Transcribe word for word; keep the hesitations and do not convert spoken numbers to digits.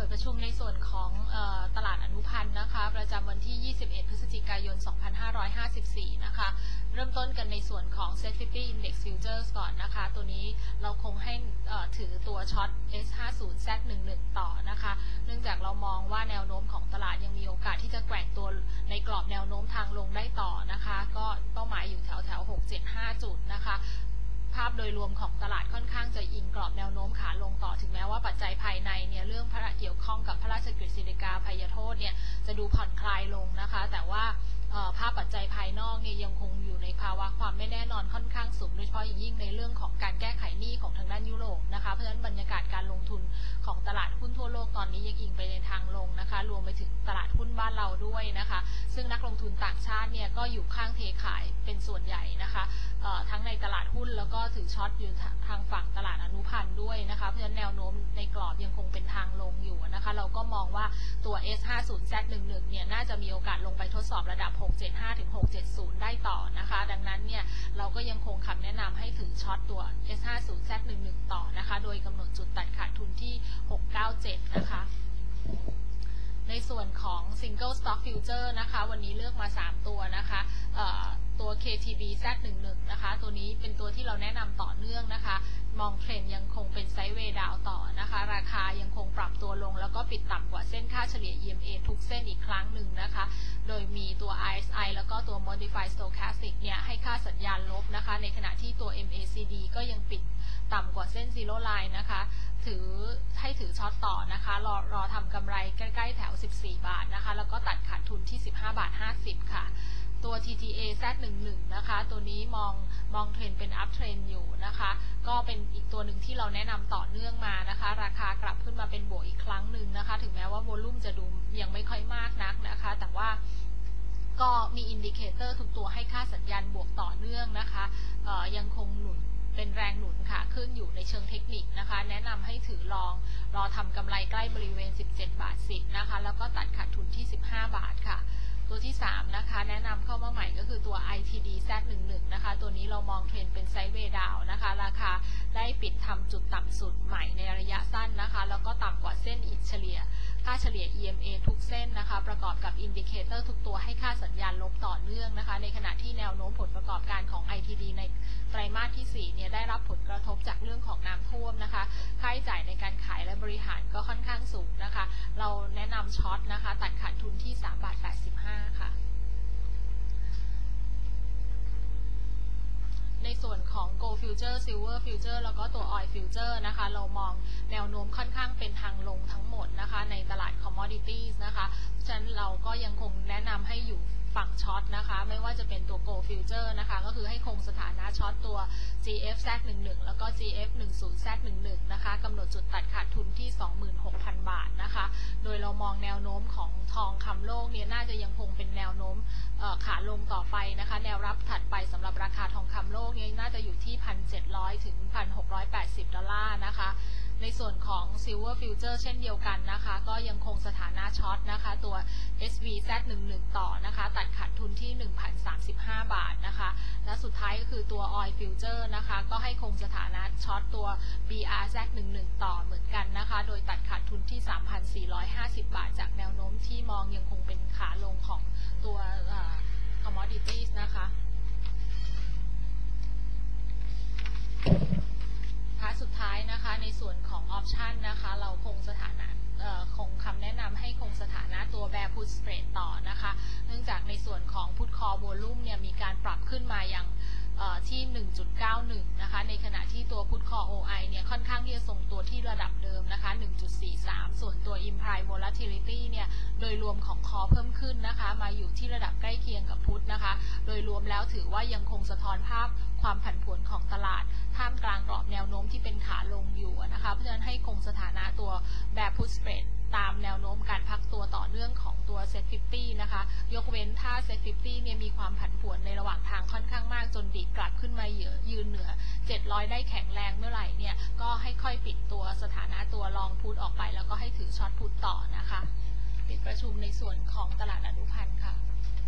ประชุมในส่วนของตลาดอนุพันธ์นะคะประจำวันที่ ยี่สิบเอ็ด พฤศจิกายน สองพันห้าร้อยห้าสิบสี่ นะคะเริ่มต้นกันในส่วนของ เซ็ต ห้าสิบ Index Futures ก่อนนะคะตัวนี้เราคงให้ถือตัวช็อต เอส ห้าสิบ แซด สิบเอ็ด ต่อนะคะเนื่องจากเรามองว่าแนวโน้มของตลาดยังมีโอกาสที่จะแกว่งตัวในกรอบแนวโน้มทางลงได้ต่อนะคะก็เป้าหมายอยู่แถวแถวหก เจ็ด ห้า จุดนะคะภาพโดยรวมของตลาดค่อนข้างจะอิงกรอบแนวโน้มขาลงต่อถึงแม้ว่าปัจจัยภายในเนี่ยเรื่องพระเกี่ยวข้องกับพระราชกฤษฎีกาอภัยโทษเนี่ยจะดูผ่อนคลายลงนะคะแต่ว่าภาพปัจจัยภายนอกเนี่ยยังคงอยู่ในภาวะความไม่แน่นอนค่อนข้างสูงโดยเฉพาะยิ่งในเรื่องของการแก้ไขหนี้ของทางด้านยุโรปนะคะเพราะฉะนั้นบรรยากาศการลงทุนของตลาดหุ้นทั่วโลกตอนนี้ยังอิงไปในทางลงนะคะรวมไปถึงตลาดหุ้นบ้านเราด้วยนะคะซึ่งนักลงทุนต่างชาติเนี่ยก็อยู่ข้างเทขายเป็นส่วนใหญ่นะคะทั้งในตลาดหุ้นแล้วก็ถือช็อตอยู่ทางฝั่งตลาดอนุพันธ์ด้วยนะคะเพราะฉะนั้นแนวโน้มในกรอบยังคงเป็นทางลงอยู่นะคะเราก็มองว่าตัว เอส ห้าสิบ แซด สิบเอ็ด เนี่ยน่าจะมีโอกาสลงไปทดสอบระดับหก เจ็ด ห้า ถึง หก เจ็ด ศูนย์ ได้ต่อนะคะดังนั้นเนี่ยเราก็ยังคงคำแนะนำให้ถือช็อตตัว เอส ห้าสิบ แซด สิบเอ็ด ต่อนะคะโดยกำหนดจุดตัดขาดทุนที่หก เก้า เจ็ดนะคะในส่วนของ Single Stock Future นะคะวันนี้เลือกมาสามตัวนะคะตัว เค ที บี แซด สิบเอ็ด นะคะตัวนี้เป็นตัวที่เราแนะนำต่อเนื่องนะคะมองเทรนยังคงเป็นไซด์เวย์ดาวต่อนะคะราคายังคงปรับตัวลงแล้วก็ปิดต่ำกว่าเส้นค่าเฉลี่ย อี เอ็ม เอ ทุกเส้นอีกครั้งหนึ่งนะคะโดยมีตัว อาร์ เอส ไอ แล้วก็ตัว Modified Stochastic เนี่ยให้ค่าสัญญาณลบนะคะในขณะที่ตัว เอ็ม เอ ซี ดี ก็ยังปิดต่ำกว่าเส้น Zero Line นะคะถือให้ถือช็อตต่อนะคะรอรอทำกำไรใกล้ๆแถวสิบสี่บาทนะคะแล้วก็ตัดขาดทุนที่สิบห้าบาทห้าสิบค่ะตัว ที ที เอ แซด สิบเอ็ด นะคะตัวนี้มองมองเทรนเป็นอัพเทรนอยู่นะคะก็เป็นอีกตัวหนึ่งที่เราแนะนำต่อเนื่องมานะคะราคากลับขึ้นมาเป็นบวกอีกครั้งหนึ่งนะคะถึงแม้ว่าโวลุ่มจะดูยังไม่ค่อยมากนักนะคะแต่ว่าก็มีอินดิเคเตอร์ทุกตัวให้ค่าสัญญาณบวกต่อเนื่องนะคะยังคงหนุนเป็นแรงหนุนค่ะขึ้นอยู่ในเชิงเทคนิคนะคะแนะนำให้ถือลองรอทำกำไรใกล้บริเวณสิบเจ็ดบาทสิบนะคะแล้วก็ตัดขาดทุนที่สิบห้าบาทค่ะตัวที่สามนะคะแนะนำเข้ามาใหม่ก็คือตัว ไอ ที ดี แซด สิบเอ็ด นะคะตัวนี้เรามองเทรนเป็นไซด์เวย์ดาวนะคะราคาได้ปิดทำจุดต่ำสุดใหม่ในระยะสั้นนะคะแล้วก็ต่ำกว่าเส้นอิเฉลี่ยค่าเฉลี่ย อี เอ็ม เอ ทุกเส้นนะคะประกอบกับอินดิเคเตอร์ทุกตัวให้ค่าสัญญาณลบต่อเนื่องนะคะในขณะที่แนวโน้มผลประกอบการของ ไอ ที ดี ในไตรมาสที่สี่เนี่ยได้รับผลกระทบจากเรื่องของน้ำท่วมนะคะค่าใช้จ่ายในการขายและบริหารก็ค่อนข้างสูงนะคะเราแนะนำช็อตนะคะตัดขาดทุนที่สามบาทแปดสิบห้าค่ะในส่วนของ Gold Future Silver Future แล้วก็ตัว Oil Future นะคะเรามองแนวโน้มค่อนข้างเป็นทางลงทั้งหมดนะคะในตลาด Commodities นะคะฉะนั้นเราก็ยังคงแนะนำให้อยู่ฝั่งช็อตนะคะไม่ว่าจะเป็นตัว Gold Future นะคะก็คือให้คงสถานะช็อตตัว จี เอฟ แซด สิบเอ็ด แล้วก็ จี เอฟ สิบ แซด สิบเอ็ด นะคะกำหนดจุดตัดขาดทุนที่ สองหมื่นหกพัน บาทนะคะโดยเรามองแนวโน้มของทองคำโลกเนี่ยน่าจะยังคงเป็นแนวโน้มขาลงต่อไปนะคะแนวรับถัดไปสำหรับราคาทองคำโลกเนี่ยน่าจะอยู่ที่ หนึ่งพันเจ็ดร้อย ถึง หนึ่งพันหกร้อยแปดสิบ ดอลลาร์นะคะในส่วนของ Silver Future เช่นเดียวกันนะคะก็ยังคงสถานะช็อตนะคะตัว เอส วี แซด สิบเอ็ด ต่อนะคะตัดขาดทุนที่ หนึ่งพันสามสิบห้า บาทนะคะและสุดท้ายก็คือตัว Oil Future นะคะก็ให้คงสถานะช็อตตัว บี อาร์ แซด สิบเอ็ด ต่อเหมือนกันนะคะโดยตัดขาดทุนที่ สามพันสี่ร้อยห้าสิบ บาทจากแนวโน้มที่มองยังคงเป็นขาลงของตัว Commodities นะคะค่ะสุดท้ายนะคะในส่วนของออปชันนะคะเราคงสถานะคงคำแนะนำให้คงสถานะตัว Bear Put Spread ต่อนะคะเนื่องจากในส่วนของ Put Call Volume เนี่ยมีการปรับขึ้นมาอย่างที่ หนึ่งจุดเก้าหนึ่ง นะคะในขณะที่ตัว Put Call โอ ไอ เนี่ยค่อนข้างที่จะทรงตัวที่ระดับเดิมนะคะ หนึ่งจุดสี่สาม ส่วนตัว Implied Volatility เนี่ยโดยรวมของ Call เพิ่มขึ้นนะคะมาอยู่ที่ระดับใกล้เคียงกับ Put นะคะโดยรวมแล้วถือว่ายังคงสะท้อนภาพความผันผวนของตลาดท่ามกลางกรอบแนวโน้มที่เป็นขาลงอยู่นะคะเพราะฉะนั้นให้คงสถานะตัว Bear Put Spread ตามแนวโน้มการพักตัวต่อเนื่องของตัว เซ็ต ห้าสิบ นะคะยกเว้นถ้า เซ็ต ห้าสิบ เนี่ยมีความผันผวนในระหว่างทางค่อนข้างมากจนดีดกลับขึ้นมายืนเหนือเจ็ดร้อยได้แข็งแรงเมื่อไหร่เนี่ยก็ให้ค่อยปิดตัวสถานะตัวลองพุทออกไปแล้วก็ให้ถือช็อตพุทต่อนะคะปิดประชุมในส่วนของตลาดอนุพันธ์ค่ะ